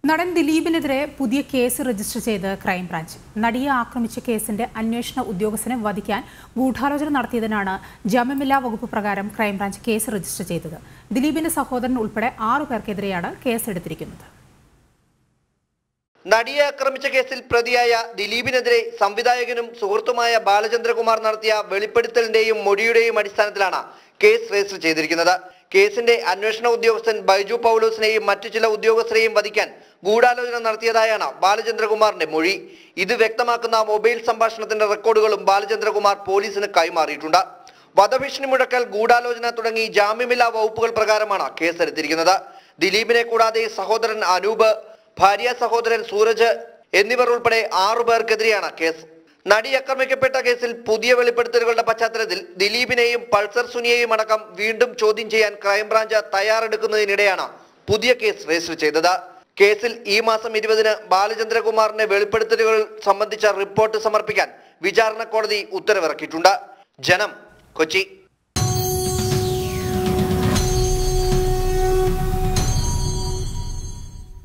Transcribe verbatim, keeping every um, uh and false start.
നടൻ ദിലീപിനെതിരെ പുതിയ case register ചെയ്ത് ക്രൈംബ്രാഞ്ച്. നടിയെ ആക്രമിച്ച കേസിന്റെ അന്വേഷണ ഉദ്യോഗസ്ഥനെ വധിക്കാൻ ഗൂഢാലോചന നടത്തിയതിനാണ് ജാമ്യമില്ലാ വകുപ്പ് പ്രകാരം ക്രൈംബ്രാഞ്ച് കേസ് രജിസ്റ്റർ ചെയ്തത്. ദിലീപിന്റെ സഹോദരൻ ഉൾപ്പെടെ ആറു പേർക്കെതിരെയാണ് കേസെടുത്തിരിക്കുന്നത്. നടിയെ ആക്രമിച്ച കേസിൽ പ്രതിയായ ദിലീപിനെതിരെ സംവിധായകനും സുഹൃത്തുമായ ബാലചന്ദ്രകുമാർ നടത്തിയ വെളിപ്പെടുത്തലിന്റെയും മൊഴിയുടെയും അടിസ്ഥാനത്തിലാണ് കേസ് രജിസ്റ്റർ ചെയ്തിരിക്കുന്നത്. കേസിന്റെ അന്വേഷണ ഉദ്യോഗസ്ഥൻ ബൈജു പൗലോസിനെയും മറ്റു ചില ഉദ്യോഗസ്ഥരെയും വധിക്കാൻ ഗൂഢാലോചന നടത്തിയതായാണ് ബാലചന്ദ്രകുമാറിന്റെ മൊഴി. ഇത് വ്യക്തമാക്കുന്ന മൊബൈൽ സംഭാഷണത്തിന്റെ റെക്കോർഡുകളും ബാലചന്ദ്രകുമാർ പോലീസിന് കൈമാറിയിട്ടുണ്ട്. വധഭീഷണി മുഴക്കൽ, ഗൂഢാലോചന തുടങ്ങി ജാമ്യമില്ലാ വകുപ്പുകൾ പ്രകാരമാണ് കേസെടുത്തിരിക്കുന്നത്. ദിലീപിനെ കൂടാതെ സഹോദരൻ അനൂപ്, ഭാര്യ സഹോദരൻ സൂരജ് എന്നിവർ ഉൾപ്പെടെ ആറു പേർക്കെതിരെയാണ് കേസ്. നടി ആക്രമിക്കപ്പെട്ട കേസിൽ പുതിയ വെളിപ്പെടുത്തലുകളുടെ പശ്ചാത്തലത്തിൽ ദിലീപിനെയും പൾസർ സുനിയെയും അടക്കം വീണ്ടും ചോദ്യം ചെയ്യാൻ ക്രൈംബ്രാഞ്ച് തയ്യാറെടുക്കുന്നതിനിടെയാണ് പുതിയ കേസ് രജിസ്റ്റർ ചെയ്തത്. കേസിൽ ഈ മാസം ഇരുപതിന് ബാലചന്ദ്രകുമാറിന്റെ വെളിപ്പെടുത്തലുകൾ സംബന്ധിച്ച റിപ്പോർട്ട് സമർപ്പിക്കാൻ വിചാരണ കോടതി ഉത്തരവിറക്കിയിട്ടുണ്ട്. ജനം, കൊച്ചി.